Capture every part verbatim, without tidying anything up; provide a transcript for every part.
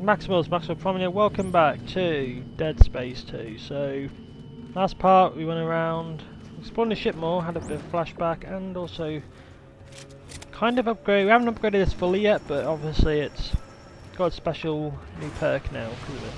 Maximals, Maximal Promenade, welcome back to Dead Space two. So, last part we went around, exploring the ship more, had a bit of flashback, and also kind of upgrade. We haven't upgraded this fully yet, but obviously it's got a special new perk now because of it.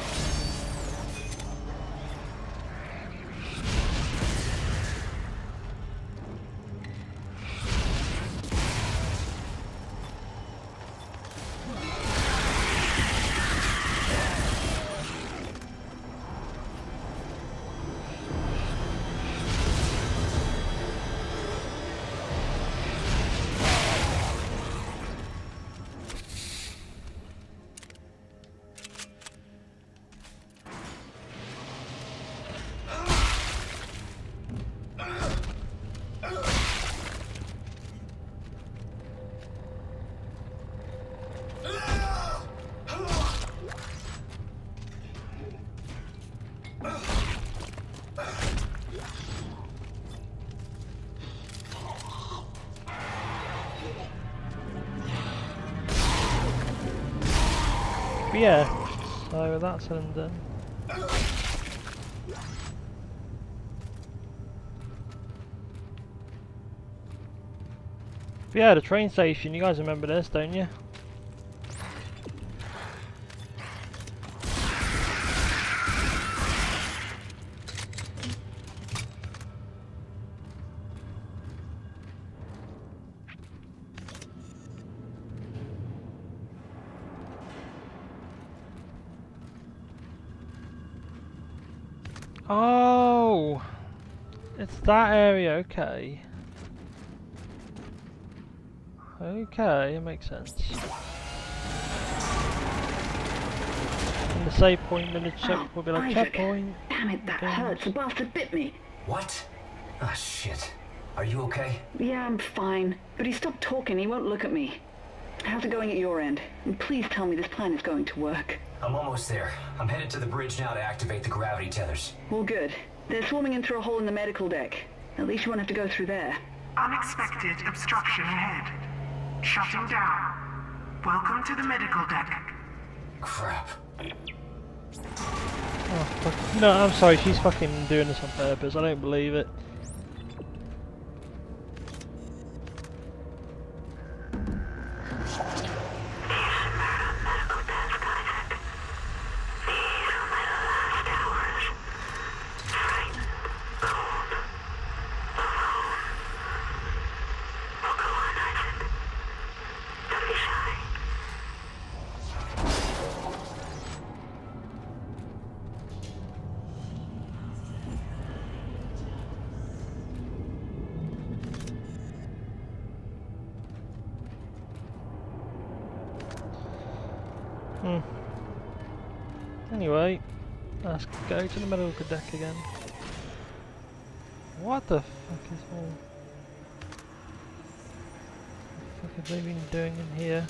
But yeah, so that's and done. But yeah, the train station, you guys remember this, don't you? Oh, it's that area, okay. Okay, it makes sense. And the save point, then the check Oh, will be like Isaac. checkpoint. Damn it, that things. hurts. The bastard bit me. What? Ah, shit. Are you okay? Yeah, I'm fine. But he stopped talking. He won't look at me. How's it going at your end? And please tell me this plan is going to work. I'm almost there. I'm headed to the bridge now to activate the gravity tethers. Well, good. They're swarming in through a hole in the medical deck. At least you won't have to go through there. Unexpected obstruction ahead. Shutting down. Welcome to the medical deck. Crap. Oh, fuck. No, I'm sorry, she's fucking doing this on purpose, I don't believe it. Hmm. Anyway, let's go to the medical deck again. What the fuck is all... What the fuck have they been doing in here?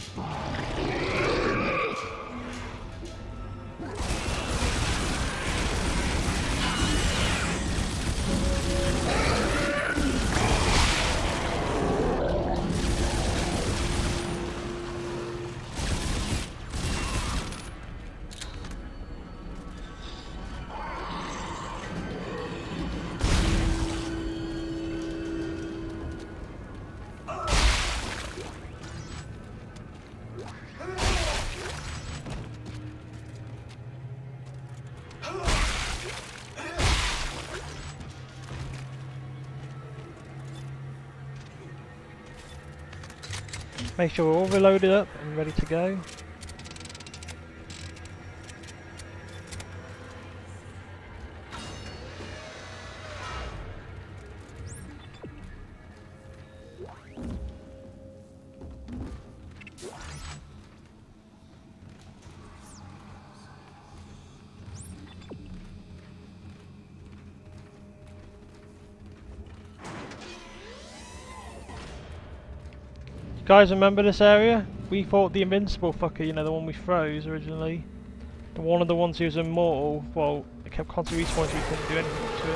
Make sure we're all reloaded up and ready to go. Guys, remember this area? We fought the invincible fucker, you know, the one we froze originally. The one of the ones who was immortal. Well, it kept constantly respawning so we couldn't do anything to it.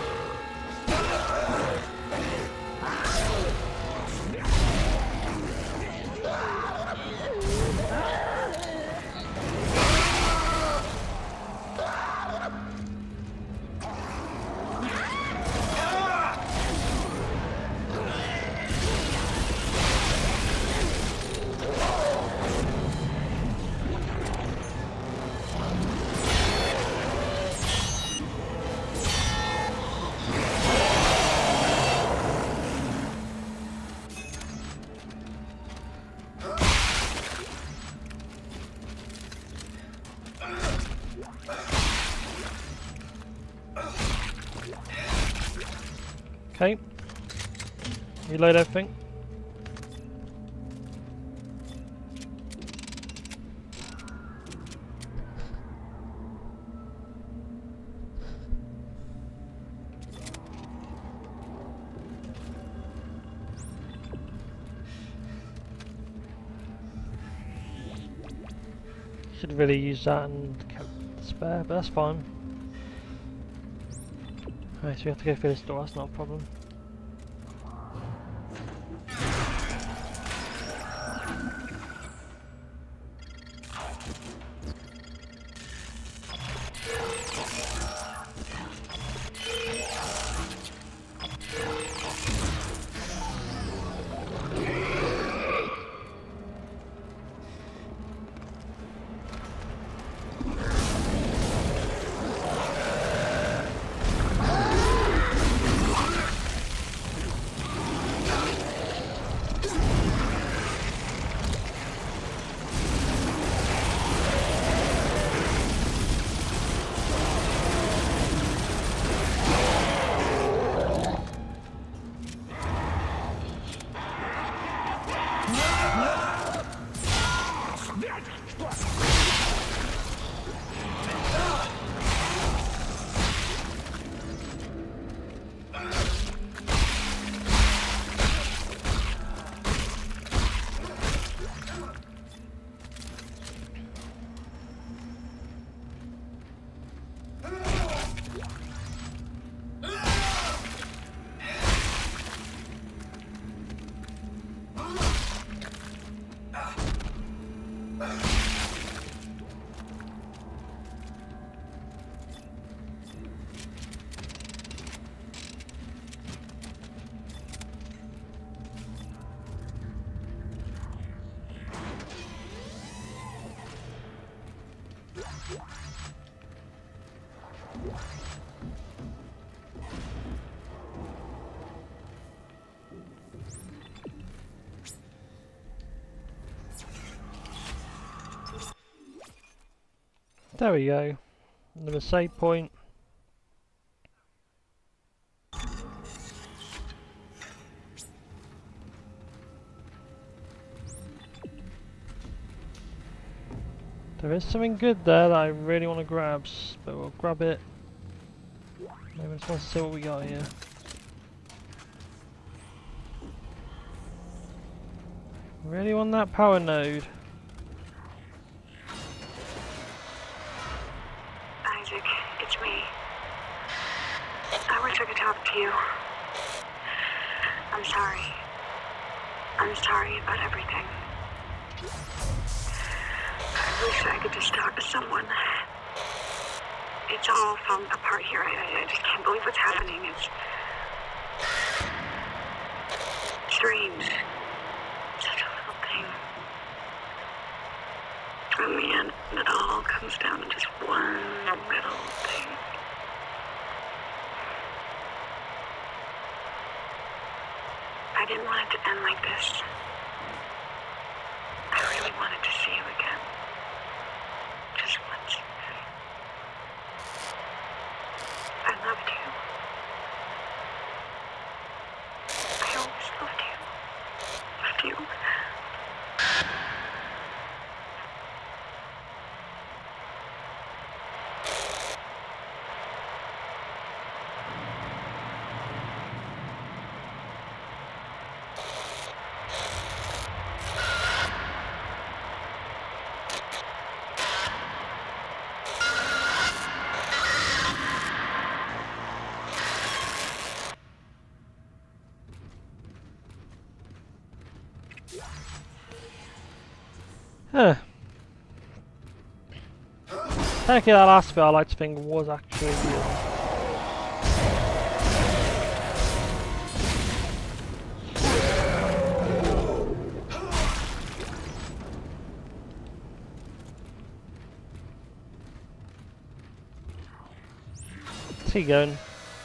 Okay. Reload everything. Should really use that and kept spare, but that's fine. Right, so we have to go through this door, that's not a problem. There we go. Another save point. There is something good there that I really want to grab, but we'll grab it. Maybe I just want to see what we got here. Really want that power node. Isaac, it's me. I wish I could talk to you. I'm sorry. I'm sorry about everything. I wish I could just talk to someone. It's all falling apart here. I, I just can't believe what's happening. It's strange. Such a little thing. In the end, it all comes down to just one little thing. I didn't want it to end like this. I really wanted to see you again. Just once. I loved you. I always loved you. Loved you. Huh. Technically that last bit I like to think was actually real. Where's he going?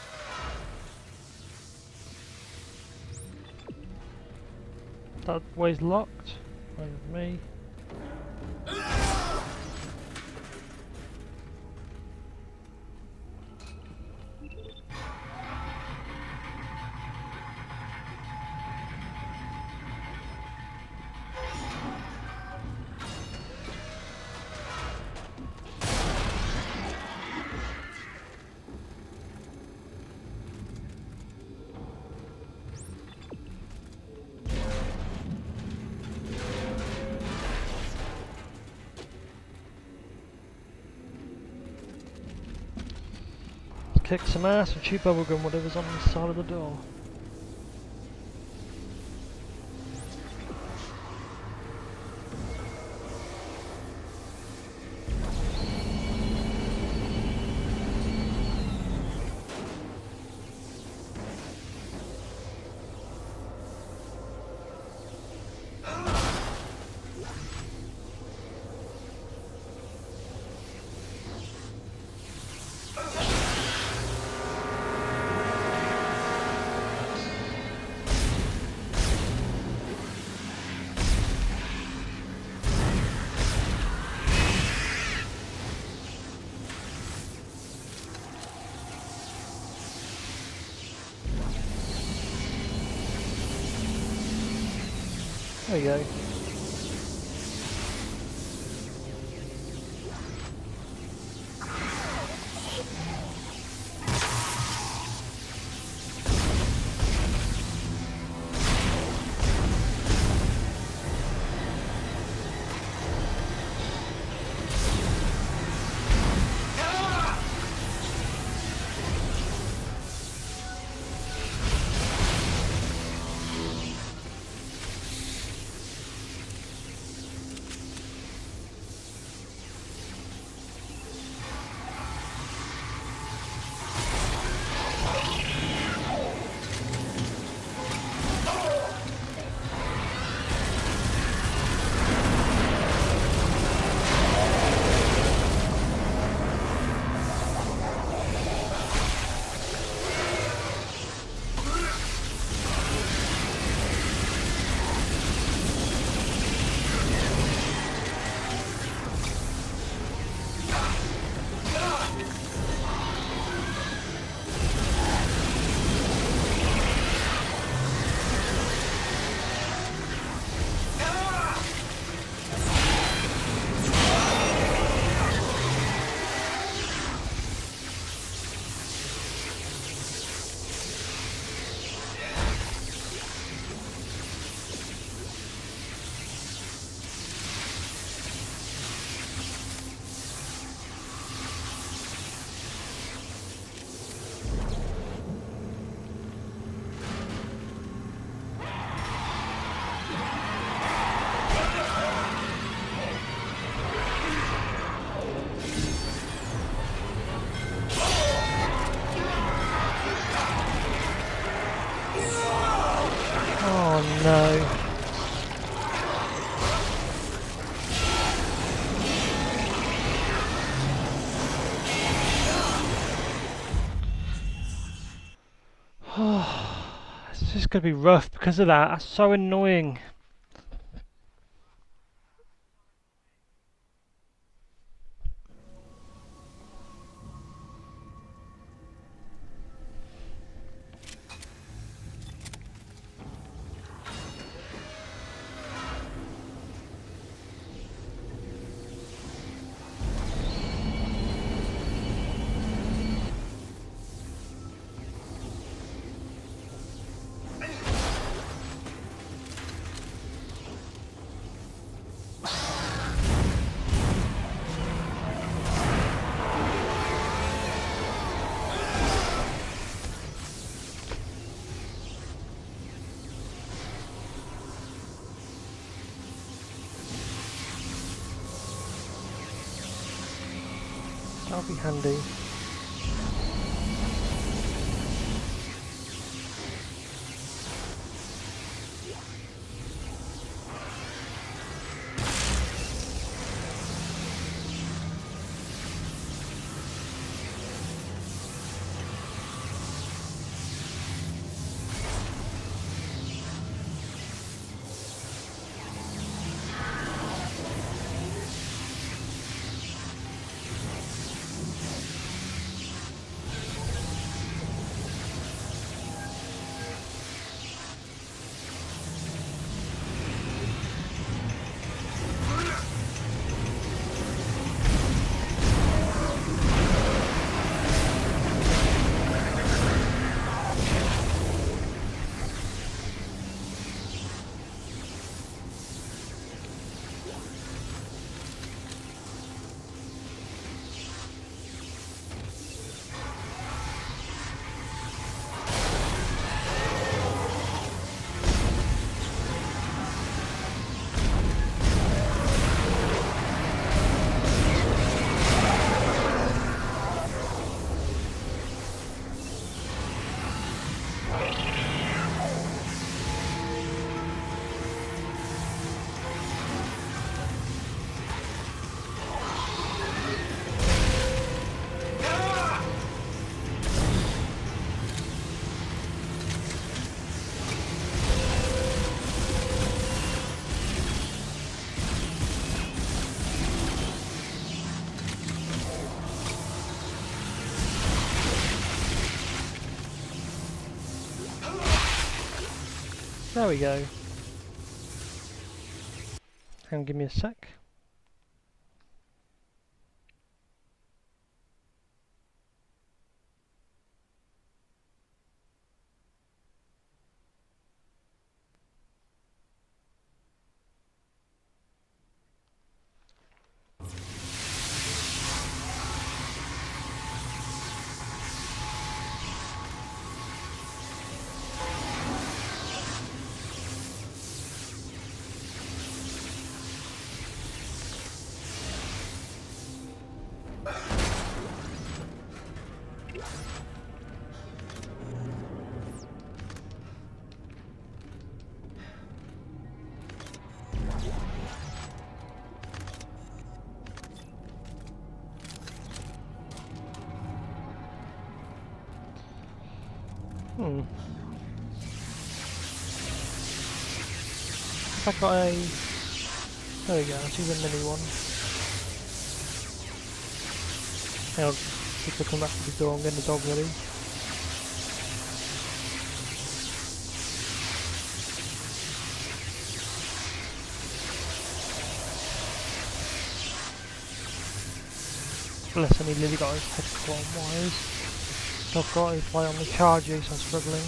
That way's locked. Wait with me. kick some ass and chew bubblegum, whatever's on the side of the door. There you go. No. It's just going to be rough because of that. That's so annoying. That'll be handy. There we go. Hang on, give me a sec. Hmm. I've got a... There we go, I see the mini one. Hang on, just looking back to the door, I'm getting the dog ready. Bless him, he nearly got his head caught on wires. I've got his fly on the charger, so I'm struggling.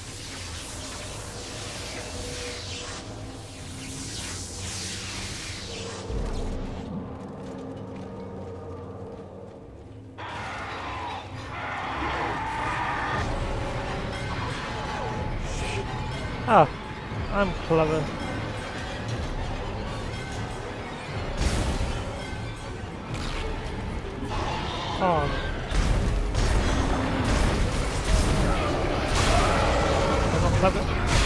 Ah, I'm clever. Oh. I'm not clever.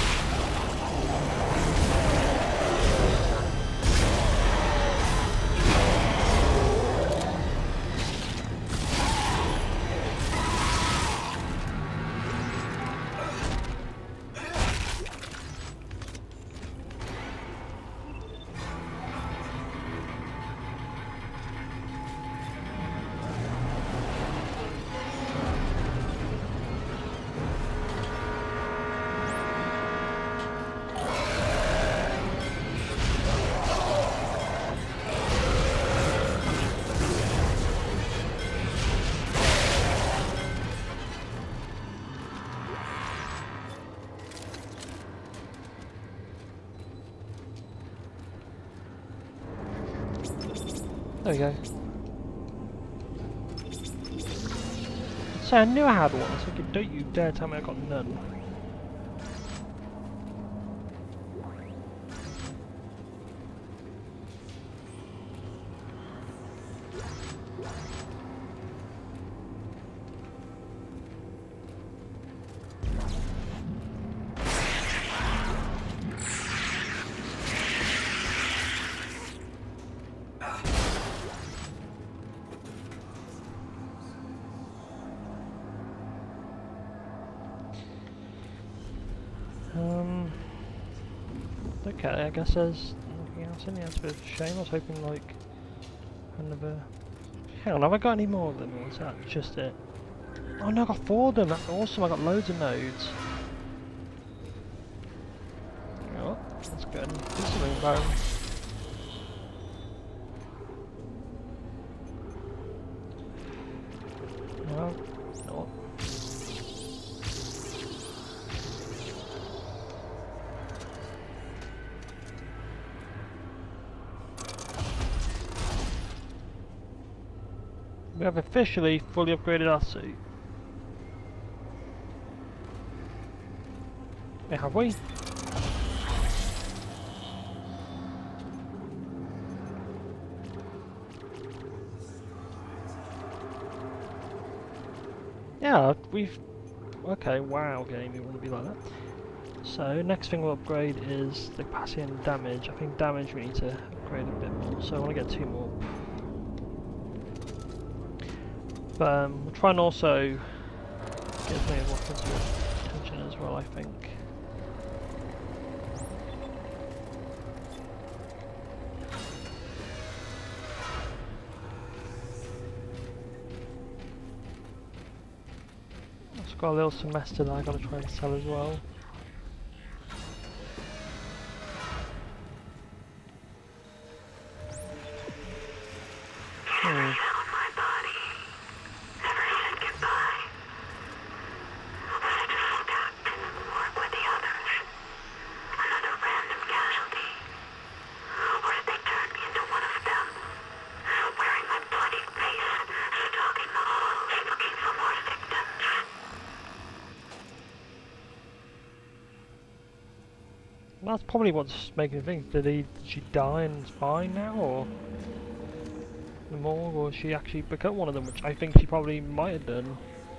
There we go. So I knew I had one, so don't you dare tell me I got none. Um, okay, I guess there's nothing else in here. That's a bit of a shame. I was hoping, like, another... Hang on, have I got any more of them, or is that just it? Oh no, I got four of them! That's awesome, I got loads of nodes. Oh, that's good. Do something about them. No, no. We have officially fully upgraded our suit. Yeah, have we? Yeah, we've... Okay, wow game, you want to be like that. So, next thing we'll upgrade is the capacity and damage. I think damage we need to upgrade a bit more, so I want to get two more. But um, we'll try and also get as many weapons with attention as well, I think. I've got a little semester that I've got to try and sell as well. that's probably what's making me think. Did he? Did she die and is fine now, or the morgue, or she actually become one of them? Which I think she probably might have done.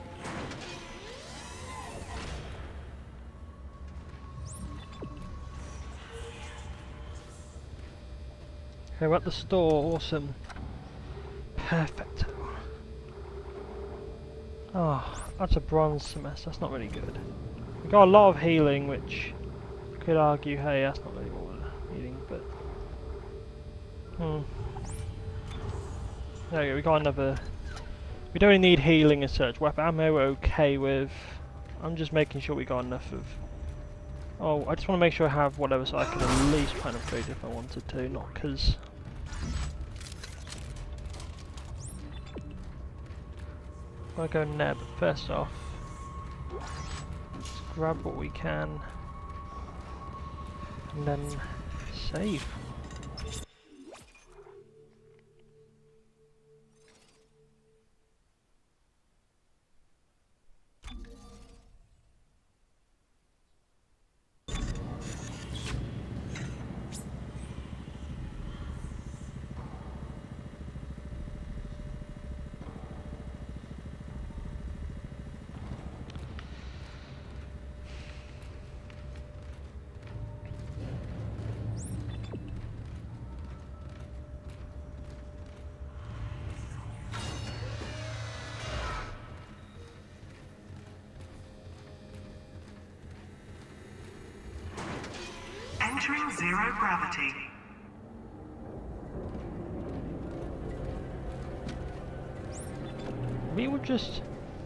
Okay, we're at the store. Awesome. Perfect. Oh, that's a bronze semester. That's not really good. We got a lot of healing, which I could argue, hey, that's not really what we're needing, but hmm. There we go. We got another. We don't really need healing as such. Weapon ammo we're okay with. I'm just making sure we got enough of. Oh, I just want to make sure I have whatever, so I can at least plan a food if I wanted to, not because. I'll go Neb first off. Let's grab what we can and then save. Entering zero gravity. We would just.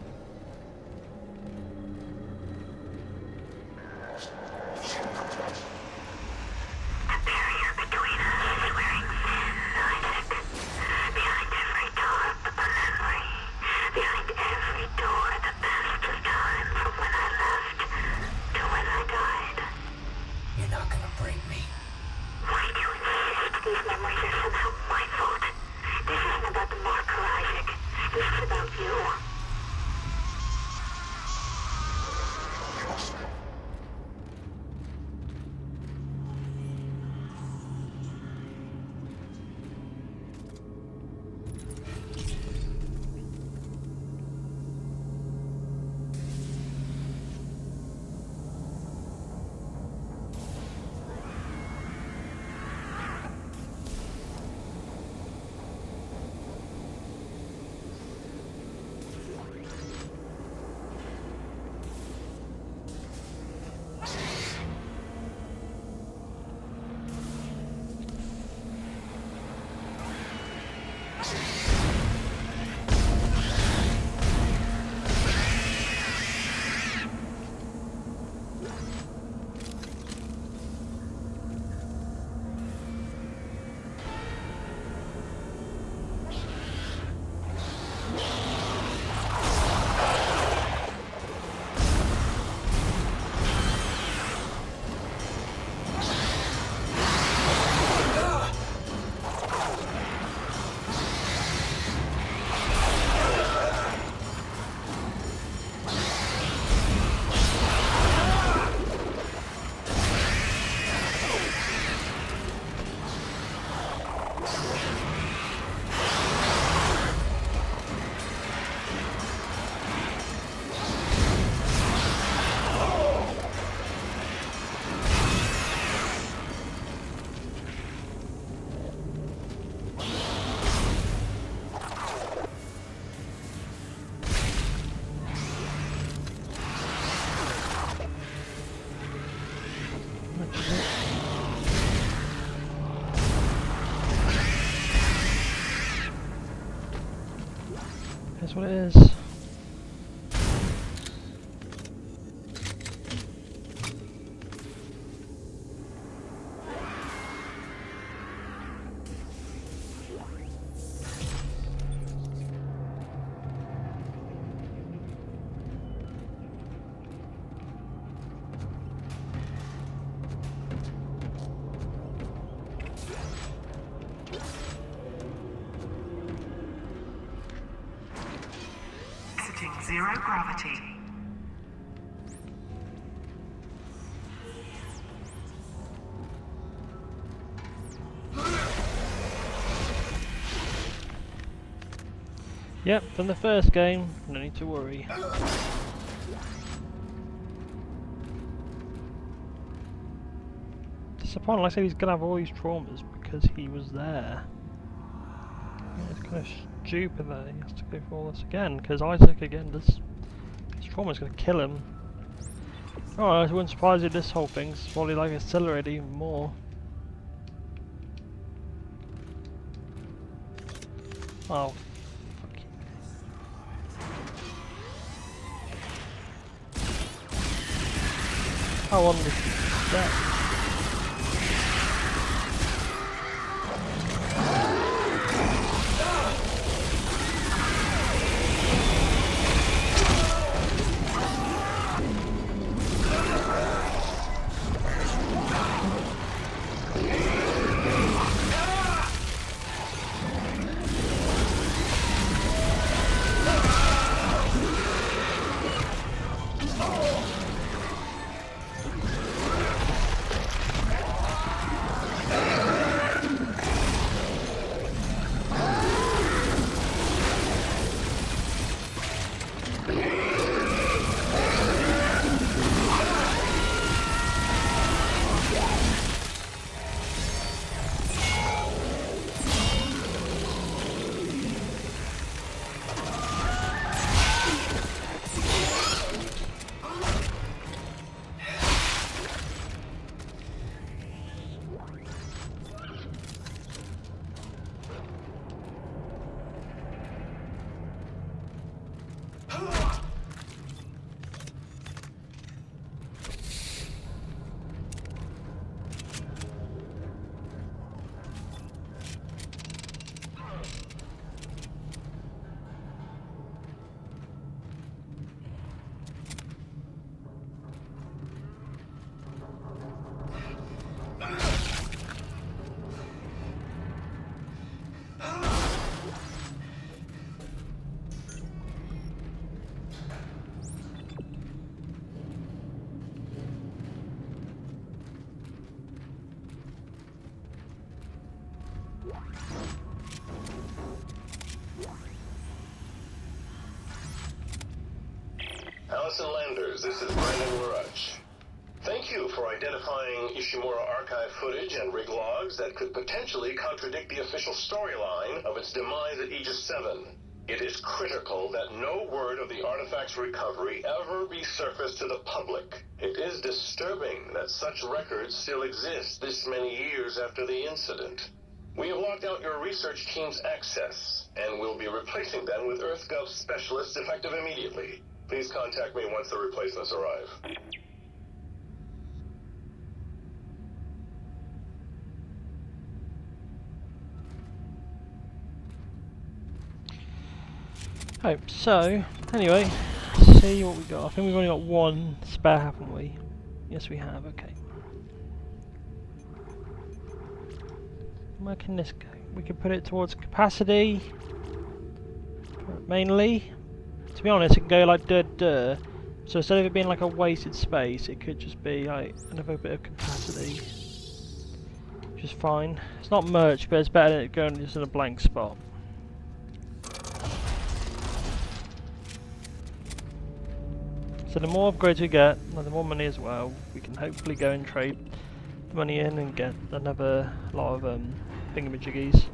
That's what it is. Zero gravity. Yep, from the first game, no need to worry. Disappointing, like I said, he's gonna have all these traumas because he was there. Yeah, it's kind of stupid that he has to go through all this again, because Isaac again does. His trauma's gonna kill him. Oh, I wouldn't surprise you, this whole thing's probably like accelerated even more. Oh, fuck you. How on this step? Allison Landers, this is Brandon Laruch. Thank you for identifying Ishimura archive footage and rig logs that could potentially contradict the official storyline of its demise at Aegis seven. It is critical that no word of the artifact's recovery ever be surfaced to the public. It is disturbing that such records still exist this many years after the incident. We have locked out your research team's access, and will be replacing them with EarthGov specialists effective immediately. Please contact me once the replacements arrive. Oh, so, anyway, let's see what we got. I think we've only got one spare, haven't we? Yes, we have, okay. Where can this go? We could put it towards capacity, mainly. To be honest, it can go like duh duh. So instead of it being like a wasted space, it could just be like another bit of capacity. Which is fine. It's not much, but it's better than it going just in a blank spot. So the more upgrades we get, and the more money as well, we can hopefully go and trade the money in and get another lot of um, thingamajiggies.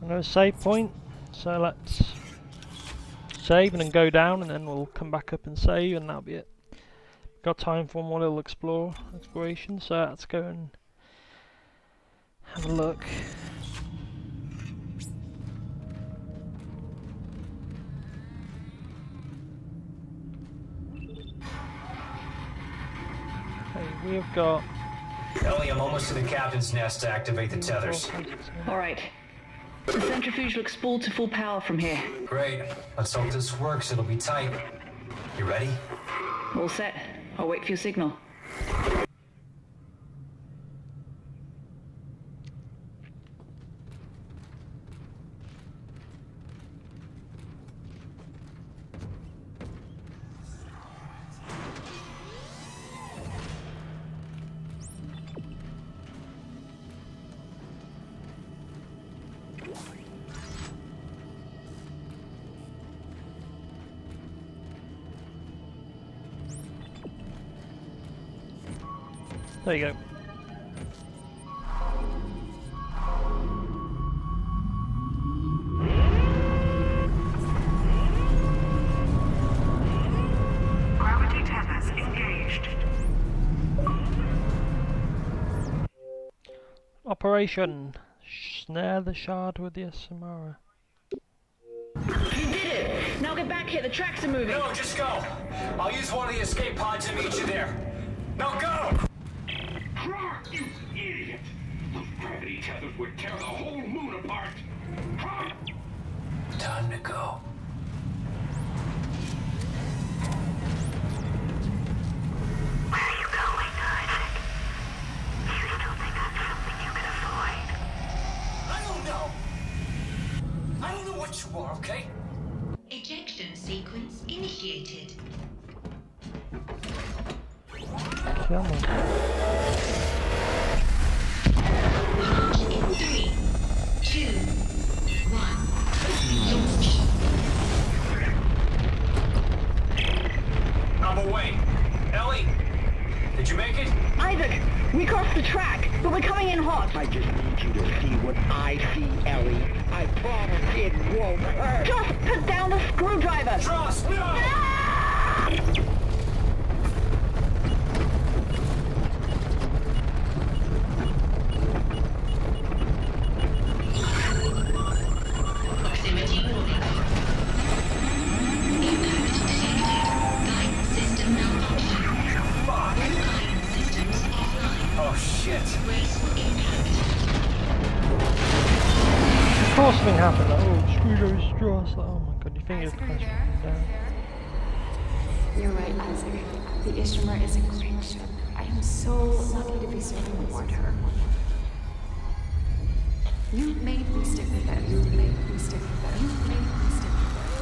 No save point, so let's save and then go down, and then we'll come back up and save, and that'll be it. Got time for one more little explore exploration, so let's go and have a look. Okay, we've got. Ellie, I'm almost to the captain's nest to activate the tethers. All right. The centrifuge looks spooled to full power from here. Great. Let's hope this works. It'll be tight. You ready? All set. I'll wait for your signal. There you go. Gravity tethers engaged. Operation Snare the Shard with the Samara. You did it! Now get back here, the tracks are moving! No, just go! I'll use one of the escape pods to meet you there. Now go! You idiot! Those gravity tethers would tear the whole moon apart! Time to go. Where are you going, Isaac? You still think that's something you can avoid? I don't know! I don't know what you are, okay? Ejection sequence initiated. Come on. Launch in three, two, one. Launch. I'm away. Ellie, did you make it? Isaac! We crossed the track, but we're coming in hot! I just need you to see what I see, Ellie. I promise it won't hurt. Just put down the screwdriver! Trust, no! Ah! Proximity warning. Impact detected. Guidance system malfunction. Fuck! Guidance systems offline. Oh, shit. Graceful impact. Of course something happened, like, oh, screwdriver straw, like, oh my god, you think you're crashing down. You're right, Isaac. The Ishimar is a great ship. I am so lucky to be serving aboard her. You made me stick with it. You made me stick with it. You made me stick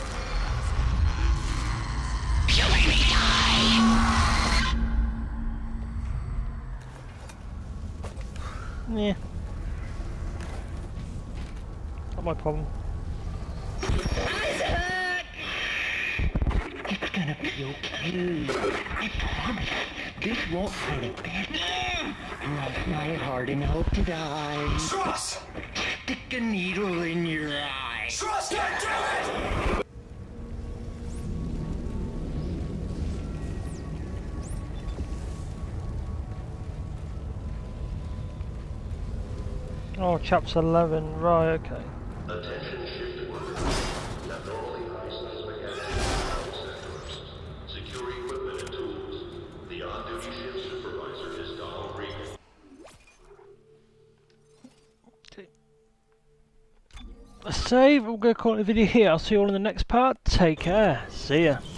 with it. You made me die! Yeah. Not my problem. It's gonna be okay. I promise. This won't hurt a bit. Love my heart and hope to die. Trust! Stick a needle in your eye. Trust, goddammit! Oh, chapter eleven, right, okay. Attention shift workers. Abnormally high seismic activity sectors. Secure equipment and tools. The on-duty shift supervisor is Donald Regan. Save, we'll go call it a video here. I'll see you all in the next part. Take care. See ya.